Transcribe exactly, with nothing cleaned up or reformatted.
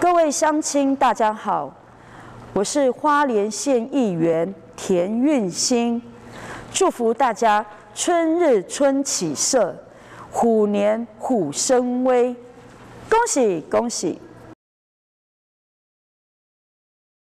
各位乡亲，大家好，我是花莲县议员田运兴，祝福大家春日春起社，虎年虎生威，恭喜恭喜！